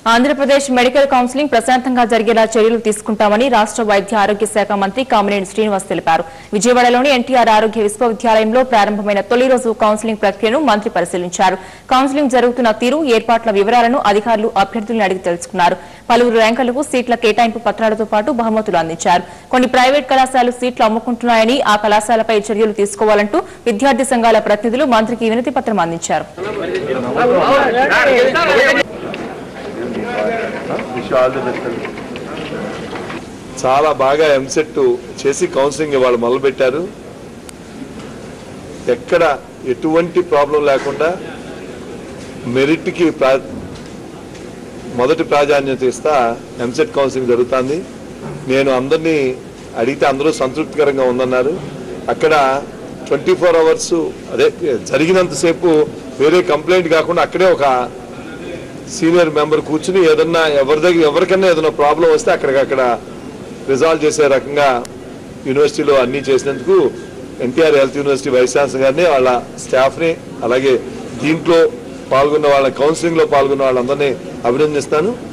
Andhra Pradesh medical counseling ప్రశాంతంగా జరిగేలా చర్యలు తీసుకుంటామని రాష్ట్ర వైద్య ఆరోగ్య శాఖ మంత్రి కామినేని శ్రీనివాస్ తెలిపారు. విజయవాడలోని ఎన్టీఆర్ ఆరోగ్య విశ్వవిద్యాలయంలో ప్రారంభమైన తొలి రోజు కౌన్సిలింగ్ ప్రక్రియను మంత్రి పరిశీలించారు. కౌన్సిలింగ్ జరుగుతున్న తీరు, ఏర్పాట్ల వివరాలను అధికారులు అభ్యర్థులను అడిగి తెలుసుకున్నారు. పలువురు ర్యాంకర్లకు సీట్ల కేటాయింపు పత్రాలతో పాటు బహుమతులు అందించారు. కొన్ని ప్రైవేట్ కళాశాలలు సీట్లు అమ్ముకుంటున్నాయని ఆ కళాశాలపై చర్యలు తీసుకోవాలంటూ విద్యార్థి సంఘాల ప్రతినిధులు మంత్రికి వినతి పత్రం అందించారు. చాలా బాగా ఎంసెట్ చేసి కౌన్సిలింగ్ ఇవాళ మొదలుపెట్టారు. ఎక్కడ ఎటువంటి ప్రాబ్లం లేకుండా మెరిట్కి మొదటి ప్రాధాన్యత ఇస్తా ఎంసెట్ కౌన్సిలింగ్ జరుగుతుంది. నేను అందరినీ అడిగితే అందరూ సంతృప్తికరంగా ఉందన్నారు. అక్కడ 24 hours అదే జరిగినంతసేపు వేరే కంప్లైంట్ కాకుండా అక్కడే ఒక సీనియర్ మెంబర్ కూర్చుని ఏదన్నా ఎవరికన్నా ఏదైనా ప్రాబ్లం వస్తే అక్కడికక్కడ రిజాల్వ్ చేసే రకంగా యూనివర్సిటీలో అన్నీ చేసినందుకు NTR health university vice chancellor గారిని, వాళ్ళ స్టాఫ్ని, అలాగే దీంట్లో పాల్గొన్న వాళ్ళ కౌన్సిలింగ్లో పాల్గొన్న వాళ్ళందరినీ అభినందిస్తాను.